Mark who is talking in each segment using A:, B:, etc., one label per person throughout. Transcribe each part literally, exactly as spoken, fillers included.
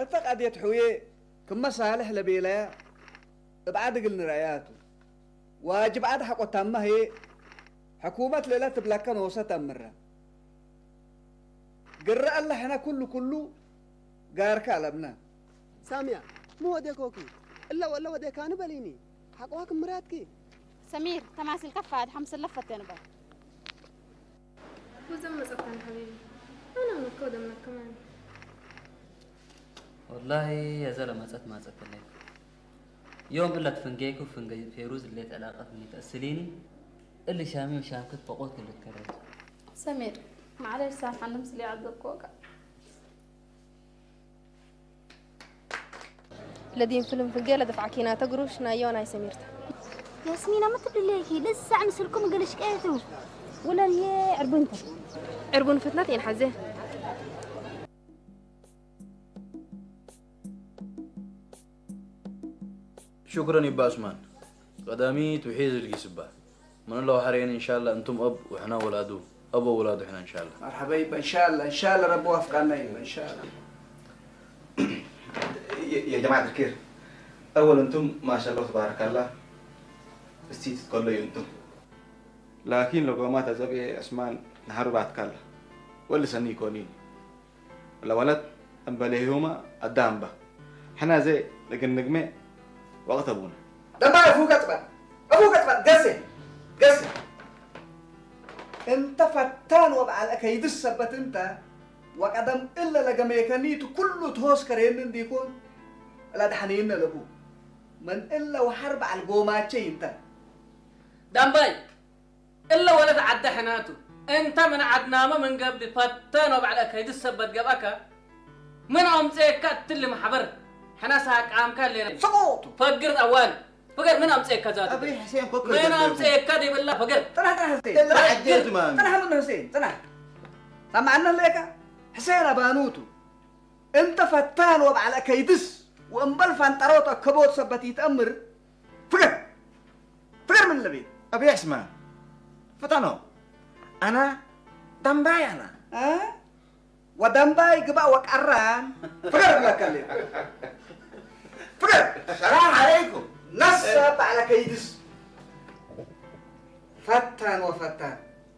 A: اتقعد يتحوي كم صالح لبيلا بعد قلنا رأياته واجب عاد حقو تامه هي حكومة ليلة تبلاكن وسط أمرها قرأ الله هنا كله كله قارك على ابنه
B: سامية مو وديك اوكي الا ولا وديك انا بليني حقواك مراتك
C: سمير تماسل كفاد حمس اللفت انا بقى
D: وزم سقطان حبيبي انا مكوده منك كمان
E: والله يا زلمه سات ما سات لك يوم اللي تفنجيك وفنجي فيروز اللي علاقه مني تأسليني اللي شامي وشامكت فقوت اللي تكررت
C: سمير معلش سامح انا مسلي عذبك وقع
F: الذين فيلم فنجيله دفعكينا تقروش نايونا يا سميرته
G: ياسمينة ما تدليكي لسه عم سلكم قالش كيتو ولا هي عربنتك
F: عربون فتنات ينحزه
H: شكرا يبا عثمان قدامي توحيز القسبة من الله حرين ان شاء الله انتم اب وحنا ولادو اب وولاد احنا ان شاء الله
A: مرحبا يبا ان شاء الله ان شاء الله رب وفقنا يبا ان شاء الله
I: يا جماعة الخير أول أنتم ما شاء الله تبارك الله استيت تقولوا أنتم لكن لو ما تزبي أسمان نهار بعد كلا ولا سني كونين ولا ولد أم بليهما الدام به حنا زي لكن نجمة وقت أبونا
A: ده ما أفوق أطبع أفوق أطبع قسي قسي أنت فتان وبع الأكيد السبت أنت وقدم إلا لجميكانيته كله تهوس كريم ديكون لا دحنينا له من إلا وحرب على القوماتشي أنت
E: دمباي إلا ولد عد حناته أنت من عدنامه من قبل فتان وبعد كيد السبت قبك من أمسك كتل محبر حنا ساق عام كان لنا
A: سقوط
E: فقر أول فقر من أمسك كذا
I: أبي حسين فكر
E: من أمسك كذي بالله فقر
A: تنح تنح حسين
I: إلا عجلت مان
A: تنح من حسين تنح سمعنا ليك حسين أبانوتو أنت فتان وبع كيدس وأمبل فانتروتا كبوت سبت يتأمر فقر فقر من اللبي
I: أبي اسمع فتانو أنا دمباي أنا
A: ها ودمباي قبا وقران فقر لك اللي فقر
I: السلام عليكم
A: نصب على كيدس فتان وفتان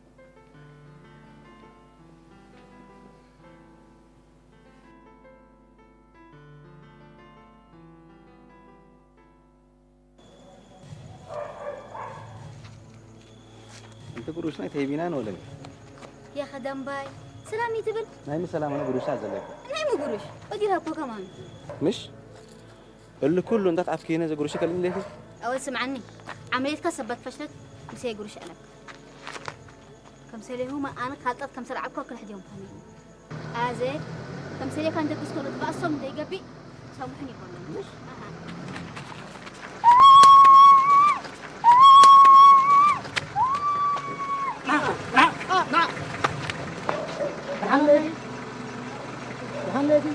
I: أنت قروش نايت هيبينان ولا
G: يا خدام باي سلامي تبل
I: نايم سلام أنا قروش عزلك
G: نايم قروش ودي لها كمان
I: مش اللي كله أنت تعرف كينا إذا قروش كلام ليه
G: أول سمعني عملية كسبت فشلت بس هي قروش ألك كم سنة هما أنا خاطر كم سنة عبكوا كل حد يوم فهمي آزي كم سنة كان دبس كل تبعصم ده يجبي سامحني كمان مش
B: محمد محمد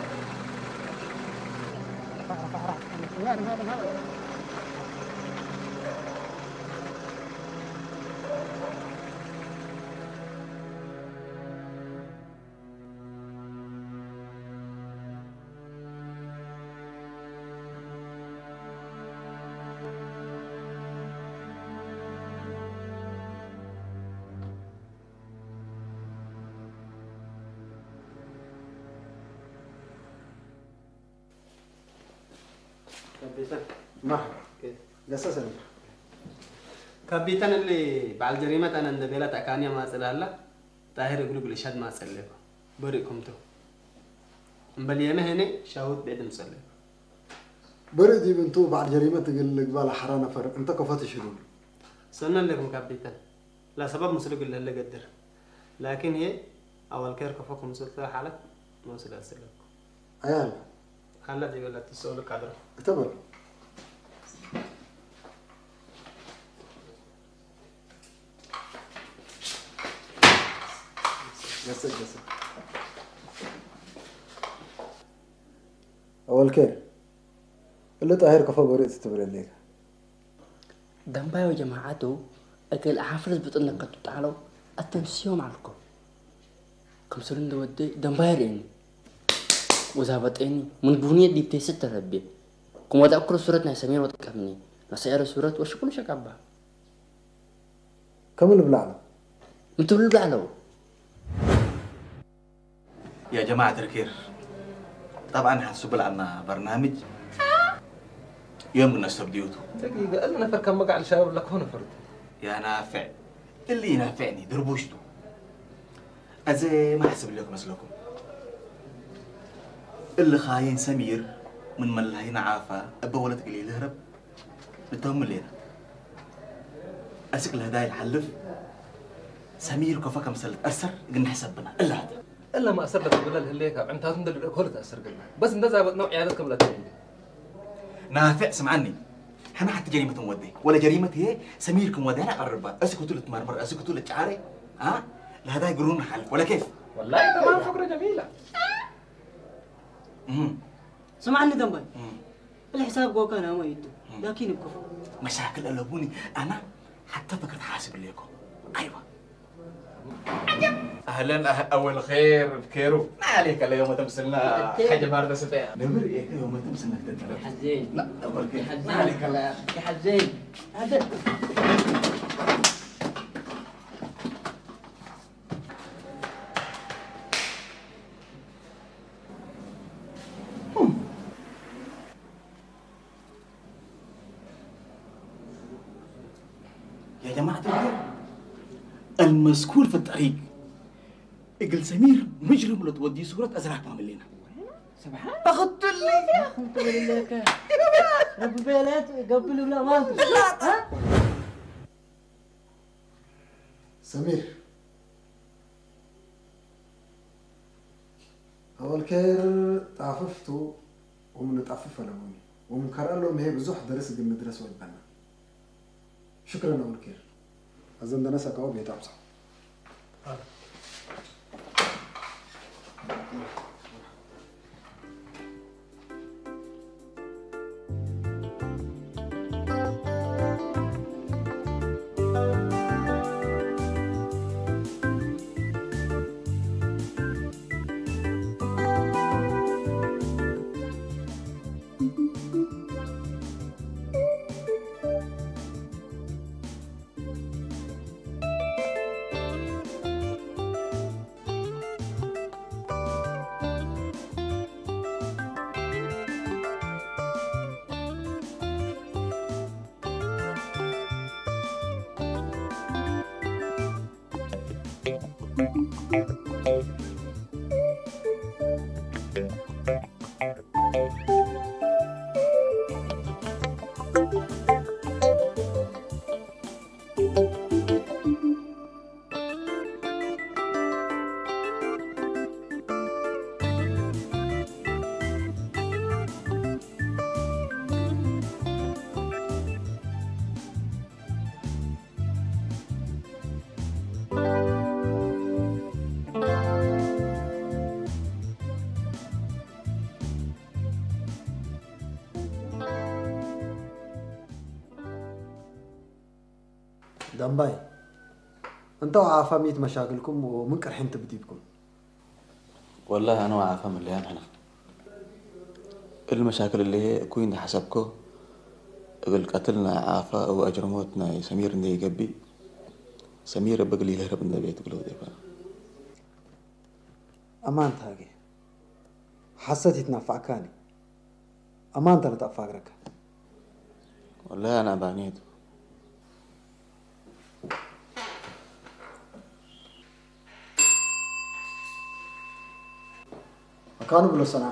J: مرحبا قصص أنا
B: كابيتان اللي بعد جريمة أنا النبيلة تكانيا ما سلالة طاهر يقول لي شاد ما سلبه بريكم تو مبلينا هنا شاهد بعد مسلب
J: بردي بنتو بعد جريمة تقول لك بالا حرانا فرق أنت كفات شدول
B: سنة لكم كابيتان لا سبب مسلق إلا اللي قدر لكن هي أول كير كفاكم مسلسل حالك ما سلسل سلبكم
J: عيال
B: خلت يقول لك تسولك كادر
J: اعتبر جسد جسد أول كير اللي طاهر كفا بريء تتبرد ليك
E: دمباي وجماعته أكل حافظ بتقولنا كتو تعالوا التنسيون معكم كم سنة ودي دمباي رين
K: وزابطيني من بنية دي بتيست ربي كم ودا أكل صورتنا سمير وتكمني نسير صورة وش كل شيء كعبها
J: كم اللي بلعنا
K: انتوا اللي بلعلو
I: يا جماعة الخير طبعا حنسوب لنا برنامج يوم النصب ديوتو
B: دقيقة أنا نفر كم مقع الشباب لك هنا فرد
I: يا نافع اللي ينافعني دربوشتو أزي ما حسب لكم مثلكم اللي خاين سمير من ملهينا عافا أبا ولد قليل هرب نتهم لينا أسك الهدايا الحلف سمير كفا كم سلت أسر قلنا حسبنا إلا هذا
B: إلا ما أسر لك بالله اللي هيك أنت هتندل الكل تأسر قلنا بس أنت زابط نوع عيادتكم لا تقول
I: نافع سمعني حنا حتى جريمة مودي ولا جريمة هي سميركم ودي أنا قربا أسكو تقول تمرمر أسكو تقول تعاري ها الهدايا يقولون حلف ولا كيف
B: والله تمام فكرة جميلة
I: امم
K: سمعني دمبي الحساب قوك أنا ما يدو لكن بكفو
I: مشاكل قلبوني أنا حتى فكرت حاسب ليكم أيوة أهلا أه... أول خير بكيرو ما عليك إلا يوم تمسلنا حاجة باردة ستة نمر إيه يوم تمسلنا كده
K: حزين
I: لا أول خير
K: ما عليك إلا يا حزين هذا
I: يا جماعة الخير المذكور في الطريق اقل سمير مجرم لو تودي صورة أزرق ما ملينا
K: سبحان أخذت لي أخذت لك رب بيلات قبل ولا ما ها
J: سمير أول كير تعففته ومن تعفف لهوني ومن كرر لهم هي بزح درس قم ندرس والبنا شكرا أول كير أظن ده نسك أو بيتعبص دمباي انتوا عارفة ميت مشاكلكم ومن كرحين تبديبكم
I: والله أنا وعافى من اللي أنا المشاكل اللي هي كوين حسبكو قل قتلنا عافى أو أجرموتنا سمير ندي قبي سمير بقلي لهرب من البيت قلو ديبا
J: أمان تاقي حسيتي تنفعكاني أمان تنتفاقرك
I: والله أنا بانيت
J: مكانه بلو صنع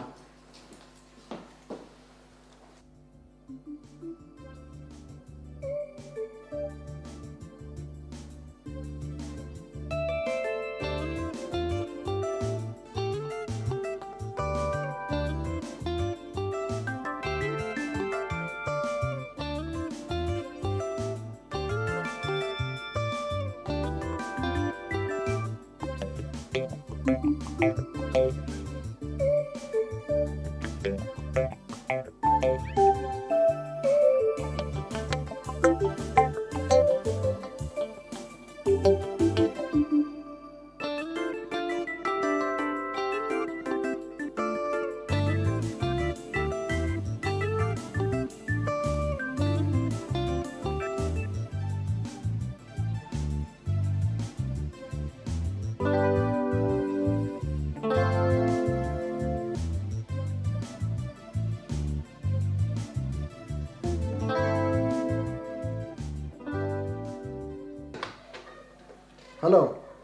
J: هلو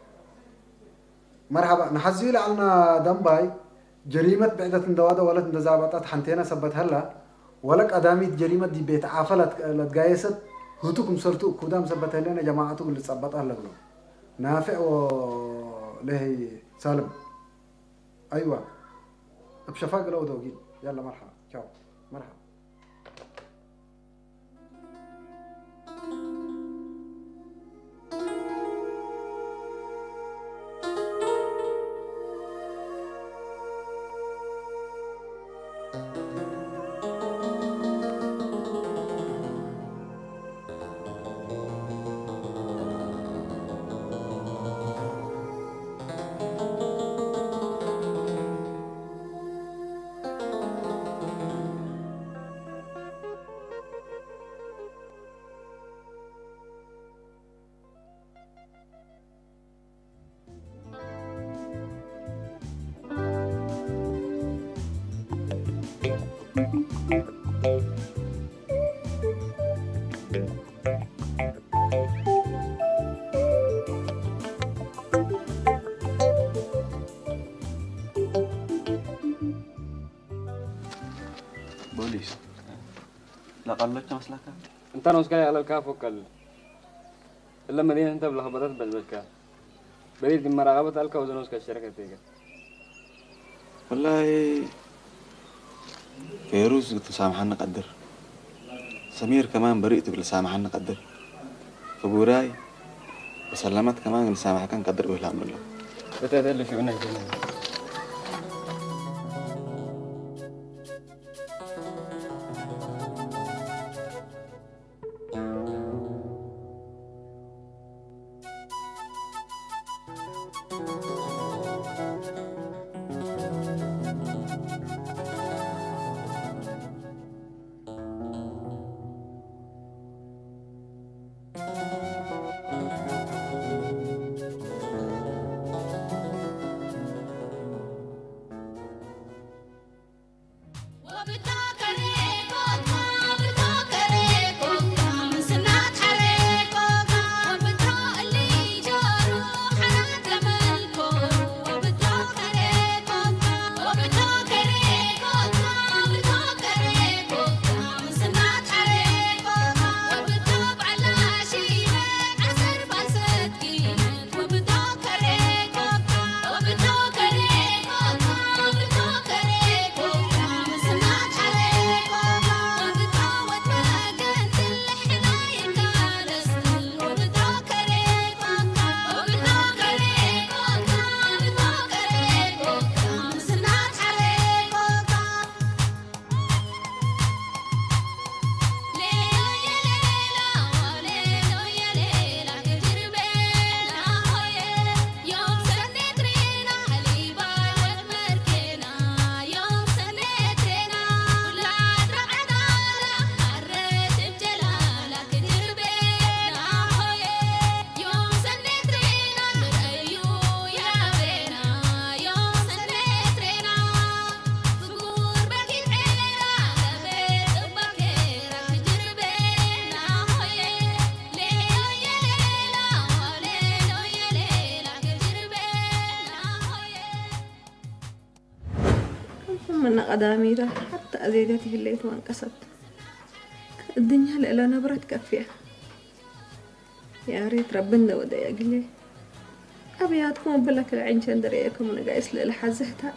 J: مرحبا نحزي لنا دمباي جريمة بعدة دوادة ولد دزابطات حنتينا سبت هلا ولك أدامي جريمة دي بيت عافلت لتجايست هوتكم صرتوا كودام سبت لنا جماعتكم اللي تثبت هلا بلو نافع و له سالم أيوة بشفاق لو دوقين يلا مرحبا تشاو مرحبا
I: بوليس لا قلت مسلكك
L: انت نوس كاي على الكاف وكل الا مدينه انت بلخبطات بالبكا بريد مراقبه الكا وزنوس كالشركه تيجا
I: والله فيروز تسامحنا قدر سمير كمان بريء تقول سامحنا قدر فبوراي وسلمت كمان نسامحك نقدر به الامر الله
L: بتدل في ونك
M: من قدامي حتى أزيدتي في الليل وانكسرت الدنيا لإلا نبرت كفية يا ريت ربنا ودايق لي أبياتكم بلك العين شندريكم ونقايس لإلا حزهتات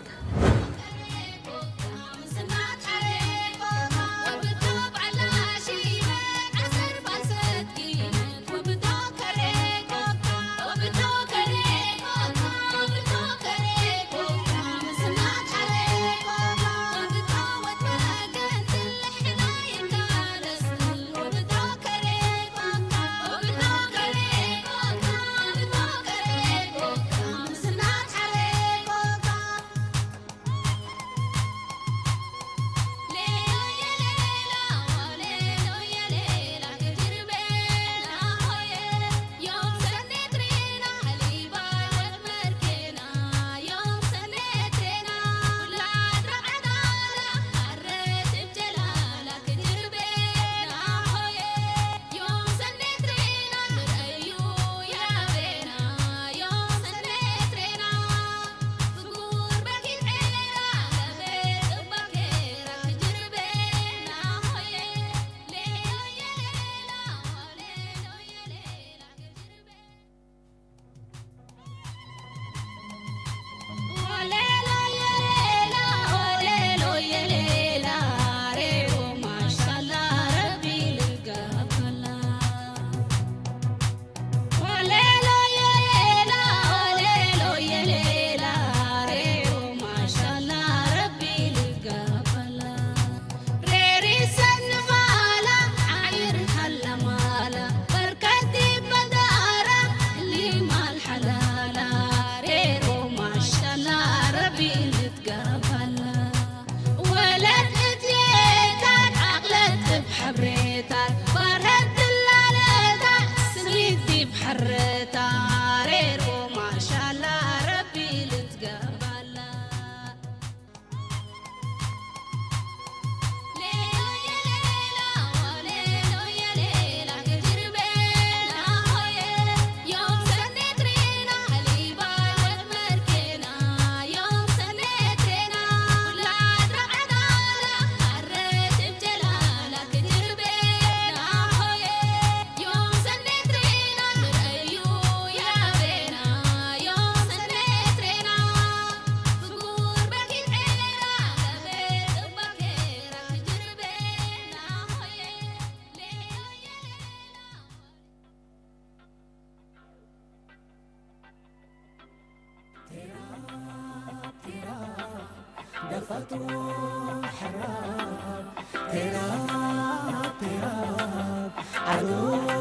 N: دفتو حراب تراب تراب عدو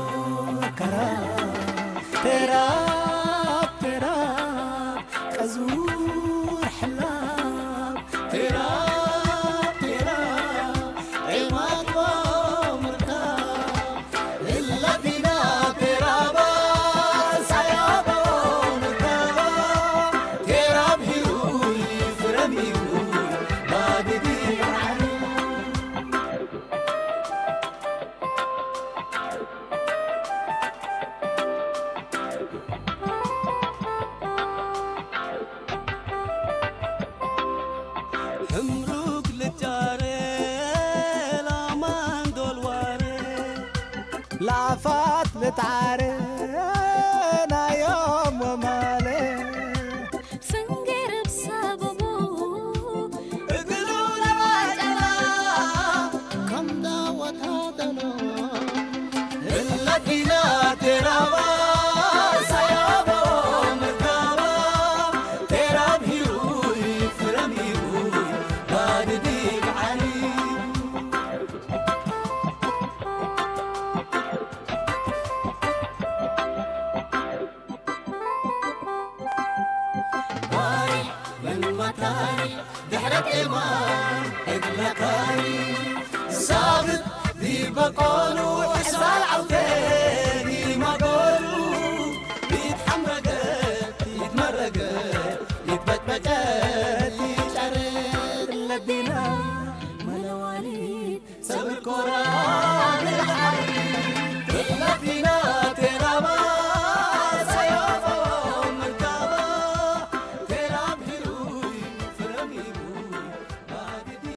N: كراب تراب تراب كزور حلاب تراب تراب عماد ومركاب للذين ترابا سيابا ومركابا تراب هيوي فرمي باددي علي همروك للجاري لامان دولواري لعفات لتعاري انا يوم ومالي
O: فنجر بسببه
N: اقلوا لواجلا كم دعوت هذا الذين ترابا سيابا ومركابا تراب هيروي فرمي هوي باددي علي باري من مطاري دحرك إيمان إقلكاري سابق ذي بقولو حسال عوتاني ما قولو يتحمرقت يتمرقت يتبتبتت